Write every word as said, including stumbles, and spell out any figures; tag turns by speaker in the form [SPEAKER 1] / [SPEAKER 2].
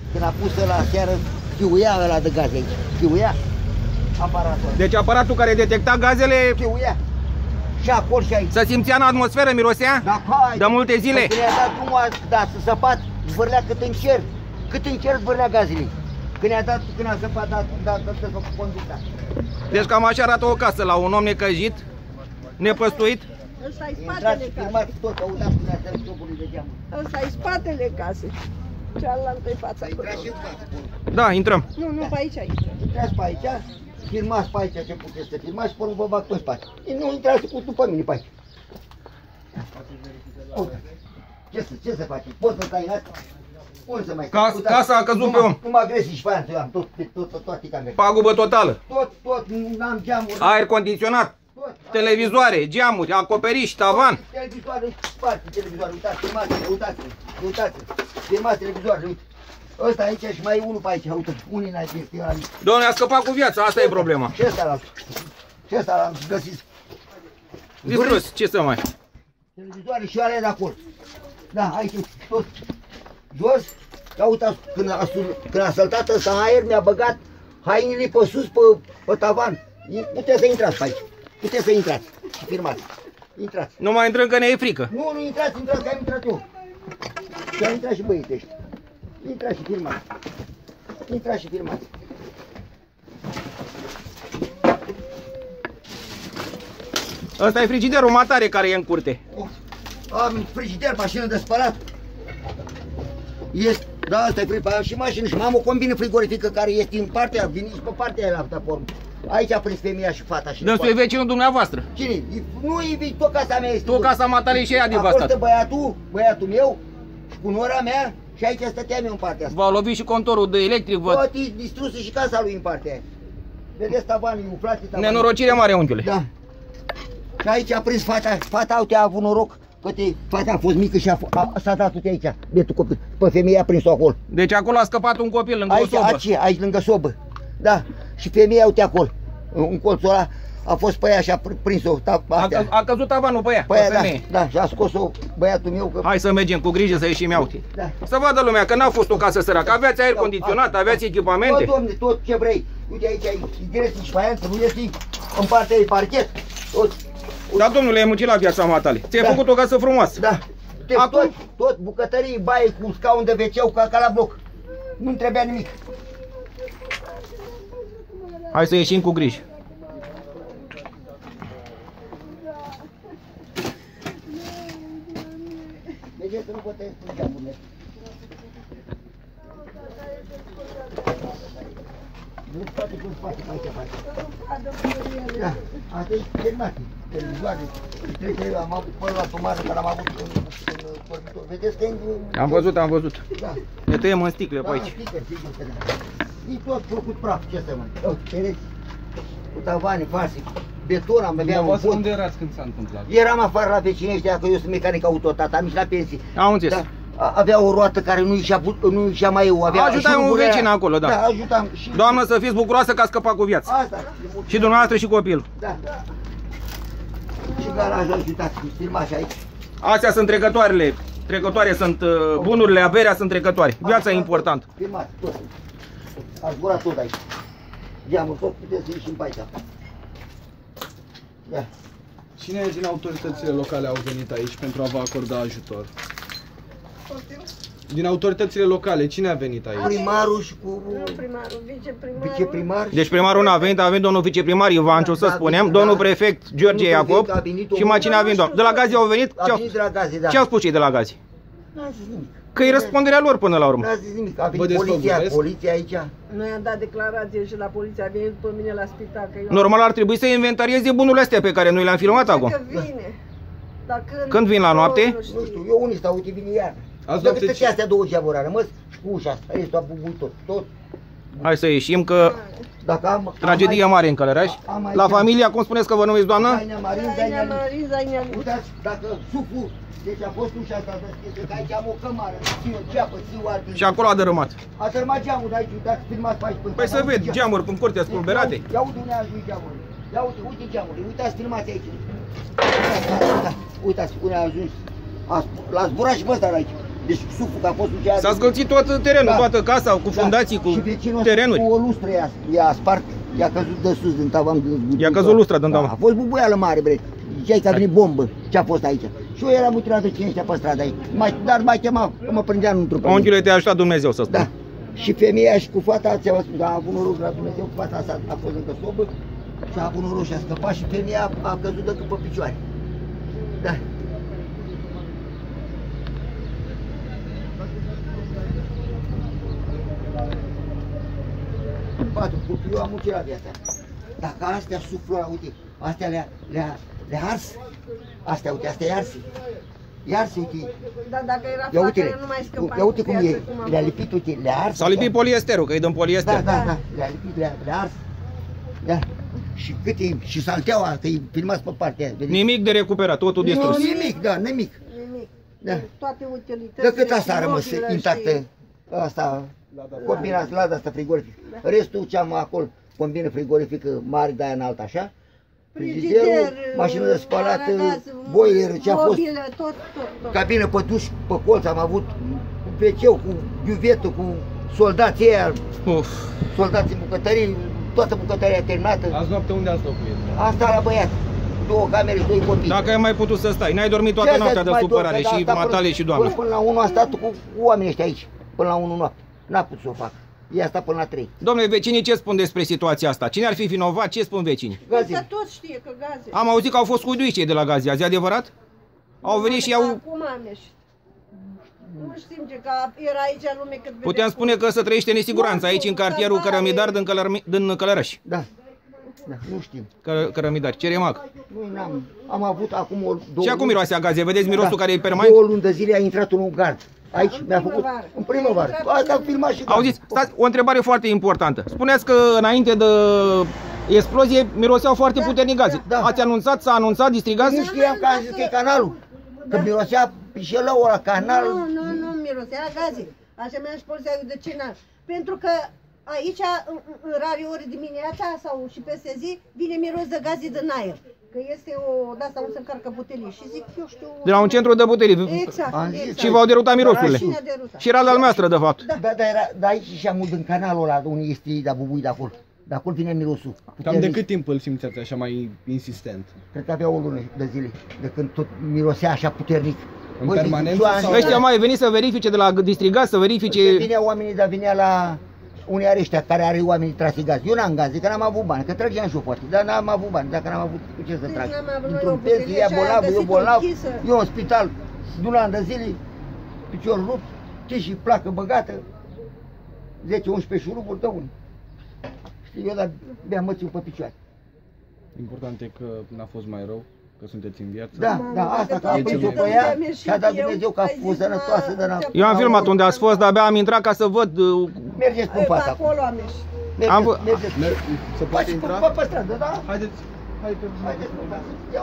[SPEAKER 1] când a pus la seară, chiuia ăla de gaze aici. Chiuia aparatul.
[SPEAKER 2] Deci aparatul care detecta gazele...
[SPEAKER 1] Chiuia. Și acolo și aici.
[SPEAKER 2] Se simțea în atmosferă, mirosea?
[SPEAKER 1] Da, hai.
[SPEAKER 2] De multe zile?
[SPEAKER 1] Când i-a dat drumul, da, să săpat, zvârlea cât în cer. Cât în cer zvârlea gazele. Când i-a dat, când a săpat, da, da, da, da, conducta.
[SPEAKER 2] Deci cam așa arată o casă la un om necăjit, nepăstuit.
[SPEAKER 3] Ăsta-i spatele casei.
[SPEAKER 1] Tot, uitați cum i-a sărit topurile de geamă.
[SPEAKER 3] Ăsta-i spatele casei. Cealaltă-i fața.
[SPEAKER 1] Intrați și în față.
[SPEAKER 2] Da, intrăm.
[SPEAKER 3] Nu, nu, pe aici, aici.
[SPEAKER 1] Intrați pe aici, filmați pe aici ce puteți să filmați și pe urmă vă bag pe spate. Nu intrați cu după mine pe aici. Ce să, ce să faceți? Poți să stai în asta? Unde să mai
[SPEAKER 2] Cas, casa a căzut pe om.
[SPEAKER 1] Nu mă agresi și pe aia, eu am tot, tot, tot, toate camerele.
[SPEAKER 2] Pagubă totală.
[SPEAKER 1] Tot, tot, n-am geamuri.
[SPEAKER 2] Aer condiționat, televizoare, geamuri, acoperiș, tavan.
[SPEAKER 1] Televizoare, spate, televizoare, uitați, filmați, uitați, uitați, filmați televizoare, uite. Ăsta aici și mai e unul pe aici, uite, unii n-ai chestia aici.
[SPEAKER 2] Doamne, a scăpat cu viața, asta e problema.
[SPEAKER 1] Ce ăsta l-am? Ce ăsta l-am găsit?
[SPEAKER 2] Distrus, ce să mai...
[SPEAKER 1] Televizoare și alea de acolo. Da, aici, tot jos. Ia uitați, când a, când a săltat ăsta în aer, mi-a băgat hainele pe sus, pe, pe tavan. Puteți să intrați pe aici. Puteți să intrați și firmați. Intrați.
[SPEAKER 2] Nu mai intrăm că ne e frică.
[SPEAKER 1] Nu, nu intrați, intrați, că am intrat eu. Și am intrat și băieții ăștia. Intrați și filmați. Intrați și filmați.
[SPEAKER 2] Ăsta e frigiderul matare care e în curte.
[SPEAKER 1] Am frigider, mașină de spălat. Este, da, asta e frigider, și mașină și am o combină frigorifică care este în partea, vine și pe partea aia la platformă. Aici a prins femeia și fata și...
[SPEAKER 2] Dânsul e vecinul dumneavoastră.
[SPEAKER 1] Cine? Nu e tot casa mea este.
[SPEAKER 2] Tot casa matale și ea devastat.
[SPEAKER 1] A fost băiatul, băiatul meu și cu nora mea și aici stăteam eu în partea asta.
[SPEAKER 2] V-a lovit și contorul de electric, văd.
[SPEAKER 1] Tot e distrusă și casa lui în partea aia. Vedeți tavanii umflate, tavanii.
[SPEAKER 2] Nenorocire mare, unchiule.
[SPEAKER 1] Da. Și aici a prins fata, fata, uite, a avut noroc. Că te, fata a fost mică și s-a dat uite aici, bietul copil. Pe femeia a prins-o acolo.
[SPEAKER 2] Deci acolo a scăpat un copil lângă
[SPEAKER 1] Aici,
[SPEAKER 2] o sobă.
[SPEAKER 1] aici, aici lângă sobă. Da. Și femeia, uite acolo. În colțul ăla a fost pe ea și a prins-o.
[SPEAKER 2] A, a căzut tavanul pe ea,
[SPEAKER 1] pe,
[SPEAKER 2] pe
[SPEAKER 1] ea,
[SPEAKER 2] femeie.
[SPEAKER 1] Da, da, și a scos-o băiatul meu. Că...
[SPEAKER 2] Hai să mergem cu grijă să ieșim iau.
[SPEAKER 1] Da.
[SPEAKER 2] Să vadă lumea că n-a fost o casă săracă. Aveați aer condiționat, aveați echipamente.
[SPEAKER 1] Bă, domne, tot ce vrei. Uite aici, aici, direct și faianță, nu este în partea de parchet. Tot.
[SPEAKER 2] Da, domnule, ai muncit la viața matale. Ți-ai
[SPEAKER 1] Da.
[SPEAKER 2] făcut o casă frumoasă.
[SPEAKER 1] Da. Deci
[SPEAKER 2] Acum-
[SPEAKER 1] tot, tot bucătării, baie cu scaun de veceu ca, ca la bloc. Nu-mi trebuia nimic.
[SPEAKER 2] Hai să ieșim cu grijă.
[SPEAKER 1] Vedeți că nu pot tăiesc în geamurile. Nu poate cum spate, mai ce face. Da, asta e terminat. Televizoare. Trece, am avut până la tomară, care am avut în dormitor. Vedeți că e în...
[SPEAKER 2] Am văzut, am văzut.
[SPEAKER 1] Da.
[SPEAKER 2] Ne tăiem în sticle pe aici.
[SPEAKER 1] Sticker, sigur că da. E tot făcut praf, ce să mai. Pereți, cu tavane, fase, beton, am avea un pod.
[SPEAKER 4] Unde erați când s-a întâmplat?
[SPEAKER 1] Eram afară la vecinii ăștia, că eu sunt mecanic auto, tata, am ieșit la pensie.
[SPEAKER 2] Am înțeles.
[SPEAKER 1] Da. A- Avea o roată care nu ieșea, nu ieșea mai eu. Avea
[SPEAKER 2] Ajutai
[SPEAKER 1] și
[SPEAKER 2] un
[SPEAKER 1] rugurea-
[SPEAKER 2] vecin acolo, da.
[SPEAKER 1] Da, ajutam. Și...
[SPEAKER 2] Doamnă, să fiți bucuroasă că a scăpat cu viața.
[SPEAKER 1] Asta.
[SPEAKER 2] Și dumneavoastră și copilul.
[SPEAKER 1] Da. Și garajul, uitați, filmași aici.
[SPEAKER 2] Astea sunt trecătoarele. Trecătoare sunt uh, bunurile, averea sunt trecătoare. Viața e importantă.
[SPEAKER 1] Filmați, tot. A zburat tot aici. Geamul, tot puteți să ieșim pe aici. Da.
[SPEAKER 4] Cine din autoritățile locale au venit aici pentru a vă acorda ajutor? Din autoritățile locale, cine a venit aici?
[SPEAKER 1] Primarul și cu
[SPEAKER 3] Nu primarul, viceprimarul.
[SPEAKER 1] viceprimar.
[SPEAKER 2] Deci primarul n-a venit, a venit domnul viceprimar Ivanciu, să
[SPEAKER 1] Da,
[SPEAKER 2] spunem,
[SPEAKER 1] da.
[SPEAKER 2] domnul prefect George
[SPEAKER 1] Domnul
[SPEAKER 2] Iacob
[SPEAKER 1] prefect a venit,
[SPEAKER 2] și
[SPEAKER 1] omul-
[SPEAKER 2] mai cine a venit, doamnă? De la Gazi au venit?
[SPEAKER 1] A
[SPEAKER 2] Ce au,
[SPEAKER 1] venit de la Gaze, da.
[SPEAKER 2] ce au spus cei de la Gazi?
[SPEAKER 1] N-a zis nimic.
[SPEAKER 2] Că e răspunderea lor până la urmă.
[SPEAKER 1] N-a zis nimic. A
[SPEAKER 4] Vă
[SPEAKER 1] venit poliția,
[SPEAKER 4] despăgubesc?
[SPEAKER 1] poliția aici.
[SPEAKER 3] Noi am dat declarație și la poliție, a venit după mine la spital. Că eu
[SPEAKER 2] Normal ar trebui să inventarieze bunurile astea pe care noi le-am filmat acum.
[SPEAKER 3] Că vine. Dar când,
[SPEAKER 2] Când vin la noapte?
[SPEAKER 3] Nu
[SPEAKER 1] Nu
[SPEAKER 3] știu.
[SPEAKER 1] știu, eu unii stau, uite, vine iarna.
[SPEAKER 4] Azi
[SPEAKER 1] Dacă
[SPEAKER 4] noapte
[SPEAKER 1] stătea
[SPEAKER 4] ce-
[SPEAKER 1] astea două geamuri a rămas și cu ușa asta, restul a bubuit tot, tot.
[SPEAKER 2] Hai să ieșim că
[SPEAKER 1] Dacă am...
[SPEAKER 2] tragedie
[SPEAKER 1] am
[SPEAKER 2] mare în Călăraș.
[SPEAKER 1] am mai-
[SPEAKER 2] La familia, cum spuneți că vă numiți, doamnă?
[SPEAKER 1] Zainea Marin,
[SPEAKER 3] Zainea
[SPEAKER 1] Zainea
[SPEAKER 3] Marin, Zainea Marin.
[SPEAKER 1] Uitați, dacă suflu, deci a fost ușa asta deschisă, că aici am o cămară, ții o ceapă, ții o altă.
[SPEAKER 2] Și acolo a dărâmat.
[SPEAKER 1] A tărmat geamul de aici, uitați, filmați pe aici. până-
[SPEAKER 2] Păi să
[SPEAKER 1] uite
[SPEAKER 2] ved,
[SPEAKER 1] geamul.
[SPEAKER 2] geamuri în curte spulberate.
[SPEAKER 1] Ia uite unde a ajuns geamul. Ia uite, uite geamurile, uitați, filmați aici. Da, uitați unde a ajuns. A- L-a zburat și pe ăsta de aici. Deci suful a fost uceat.
[SPEAKER 2] S-a zgălțit tot terenul,
[SPEAKER 1] Da.
[SPEAKER 2] toată casa, cu fundații,
[SPEAKER 1] Și
[SPEAKER 2] cu
[SPEAKER 1] vecinul ăsta
[SPEAKER 2] terenuri.
[SPEAKER 1] cu o lustră i-a, i-a spart, i-a căzut de sus din tavan.
[SPEAKER 2] I-a căzut lustra din
[SPEAKER 1] Da,
[SPEAKER 2] tavan.
[SPEAKER 1] a fost bubuială mare, bre. Ziceai că a venit bombă, ce a fost aici. Și eu eram utilat de cine ăștia pe stradă aici. Mai, dar mai chema, că mă prindea în trupă.
[SPEAKER 2] Unchiule, te-a ajutat Dumnezeu să spun.
[SPEAKER 1] Da. Și femeia și cu fata, ți-am spus, a avut noroc la Dumnezeu, cu fata asta a fost încă sobă și a avut noroc și a scăpat și femeia a, a căzut de pe picioare. Da. Patru copii, eu am muncit la viața. Dacă astea suflă, uite, astea le-a le-a le-a ars, astea, uite, astea i-a arse. I-arse, uite.
[SPEAKER 3] Dar dacă era
[SPEAKER 1] Ia uite,
[SPEAKER 3] flacără, nu mai scăpa.
[SPEAKER 1] ia uite cum
[SPEAKER 3] Viață,
[SPEAKER 1] e,
[SPEAKER 3] cum am
[SPEAKER 1] le-a
[SPEAKER 3] fost.
[SPEAKER 1] lipit, uite, le-a ars.
[SPEAKER 2] S-a lipit poliesterul, că e din
[SPEAKER 1] Da,
[SPEAKER 2] poliester.
[SPEAKER 1] da, da, le-a lipit, le-a le-a ars. Da. Și cât e, și salteaua, că e filmați pe partea aia. vedeți?
[SPEAKER 2] Nimic de recuperat, totul
[SPEAKER 1] Nu,
[SPEAKER 2] distrus.
[SPEAKER 1] nimic, da, nimic.
[SPEAKER 3] Nimic.
[SPEAKER 1] Da.
[SPEAKER 3] Toate utilitățile.
[SPEAKER 1] De cât asta a
[SPEAKER 3] și
[SPEAKER 1] rămas
[SPEAKER 3] mobilă
[SPEAKER 1] intactă,
[SPEAKER 3] și-
[SPEAKER 1] asta, combina, lada asta frigorific. Restul ce am acolo, combină frigorifică mare de aia înaltă așa, frigiderul, mașină de spălat,
[SPEAKER 3] aragaz,
[SPEAKER 1] boiler, ce a fost,
[SPEAKER 3] mobilă, tot, tot, tot.
[SPEAKER 1] cabină pe duș, pe colț, am avut cu pe cu iuvetul, cu soldații ăia,
[SPEAKER 2] Uf.
[SPEAKER 1] soldații în bucătării, toată bucătăria terminată.
[SPEAKER 4] Azi noapte unde ați locuit?
[SPEAKER 1] Asta la băiat, două camere, doi copii.
[SPEAKER 2] Dacă ai mai putut să stai, n-ai dormit toată
[SPEAKER 1] Ce
[SPEAKER 2] noaptea
[SPEAKER 1] să
[SPEAKER 2] de
[SPEAKER 1] mai
[SPEAKER 2] supărare
[SPEAKER 1] dorm, că
[SPEAKER 2] și
[SPEAKER 1] da, asta
[SPEAKER 2] matale
[SPEAKER 1] până-
[SPEAKER 2] și doamne.
[SPEAKER 1] Până, până la unu a stat cu oamenii ăștia aici, până la unu noapte. N-a putut să o fac. I-a stat până la trei.
[SPEAKER 2] Domnule, vecinii ce spun despre situația asta? Cine ar fi vinovat? Ce spun vecinii?
[SPEAKER 3] Să
[SPEAKER 1] Gazi,
[SPEAKER 3] tot știe că gaze.
[SPEAKER 2] Am auzit că au fost scuduiți cei de la Gazi, azi e adevărat? Au venit și i-au...
[SPEAKER 3] Acum am ieșit. Nu știm ce, că era aici lume cât vedea
[SPEAKER 2] Putem
[SPEAKER 3] cum-
[SPEAKER 2] spune că se trăiește nesiguranță aici în cartierul Cărămidar din, Călărmi, din Călărăș.
[SPEAKER 1] da, da, nu știm.
[SPEAKER 2] Că, Cărămidar, Ceremac.
[SPEAKER 1] Noi n-am, am avut acum o, două
[SPEAKER 2] Și acum
[SPEAKER 1] luni-
[SPEAKER 2] miroase a gaze, vedeți mirosul
[SPEAKER 1] Da.
[SPEAKER 2] care e permanent?
[SPEAKER 1] Două luni de zile a intrat un gard. Aici
[SPEAKER 3] în
[SPEAKER 1] mi-a făcut,
[SPEAKER 3] primăvară.
[SPEAKER 1] în primăvară.
[SPEAKER 3] A intrat
[SPEAKER 1] Asta am
[SPEAKER 3] în-
[SPEAKER 1] filmat și
[SPEAKER 2] Auziți, stați, o întrebare foarte importantă. Spuneați că înainte de explozie miroseau foarte
[SPEAKER 3] Da,
[SPEAKER 2] puternic gaze.
[SPEAKER 1] da.
[SPEAKER 2] Ați anunțat, s-a anunțat distrigați?
[SPEAKER 1] Nu știam că am zis că e canalul. Că mirosea pișelău la canal.
[SPEAKER 3] Nu, nu, nu, mirosea gaze. Așa mi-a și poliția de ce n-am. Pentru că aici, în, în rare ori dimineața sau și peste zi, vine miros de gaze din aer. Că este o, de asta nu se încarcă butelii. Și zic, eu știu...
[SPEAKER 2] De la un centru de buterii.
[SPEAKER 3] Exact,
[SPEAKER 1] Am zis.
[SPEAKER 3] exact.
[SPEAKER 2] Și v-au derutat mirosurile.
[SPEAKER 3] Cine a derutat?
[SPEAKER 2] Și era de-al noastră, de fapt.
[SPEAKER 1] Da, da, era, da, aici și amul din canalul ăla, unde este da bubui de acolo. De acolo vine mirosul.
[SPEAKER 4] Cam de
[SPEAKER 1] Puternic.
[SPEAKER 4] cât timp îl simțeați așa mai insistent?
[SPEAKER 1] Cred că avea o lună de zile, de când tot mirosea așa puternic.
[SPEAKER 4] În
[SPEAKER 1] Băi,
[SPEAKER 4] permanență
[SPEAKER 1] zic,
[SPEAKER 4] sau-
[SPEAKER 2] Ăștia mai venit să verifice de la distrigați, să verifice...
[SPEAKER 1] Vinea oamenii, dar vinea la unii are ăștia care are oamenii trase gaz. Eu n-am gaze, că n-am avut bani, că trăgeam și o poate, dar n-am avut bani, dacă n-am avut cu ce să
[SPEAKER 3] Deci
[SPEAKER 1] trag.
[SPEAKER 3] n-am avut noi
[SPEAKER 1] Într-un
[SPEAKER 3] o
[SPEAKER 1] pensie,
[SPEAKER 3] butelie
[SPEAKER 1] ea
[SPEAKER 3] și a
[SPEAKER 1] bolnavă, eu
[SPEAKER 3] găsit-o
[SPEAKER 1] bolnav,
[SPEAKER 3] închisă.
[SPEAKER 1] eu în spital, de un an de zile, picior rupt, și placă băgată, zece unsprezece șuruburi de unii. Știi, eu dar beam mățiu pe picioare.
[SPEAKER 4] Important e că n-a fost mai rău, că sunteți în viață.
[SPEAKER 1] Da,
[SPEAKER 3] Mamă,
[SPEAKER 1] da,
[SPEAKER 3] dacă
[SPEAKER 1] asta că a
[SPEAKER 3] toate
[SPEAKER 1] prins-o pe
[SPEAKER 3] toate
[SPEAKER 1] ea
[SPEAKER 3] am ieșit
[SPEAKER 1] și a dat
[SPEAKER 3] eu,
[SPEAKER 1] Dumnezeu că a
[SPEAKER 3] ai zis,
[SPEAKER 1] fost sănătoasă,
[SPEAKER 3] mă,
[SPEAKER 1] dar n-a...
[SPEAKER 2] Eu am filmat unde ați fost, dar abia am intrat ca să văd... uh,
[SPEAKER 1] Mergeți pe
[SPEAKER 3] Ei,
[SPEAKER 1] fața.
[SPEAKER 3] acolo am ieșit.
[SPEAKER 1] Mergeți,
[SPEAKER 2] Am vă-
[SPEAKER 1] mergeți.
[SPEAKER 4] Mer- se poate
[SPEAKER 1] Faci
[SPEAKER 4] intra?
[SPEAKER 1] pe, pe stradă, da?
[SPEAKER 4] Haideți, hai pe...
[SPEAKER 1] Haideți, da.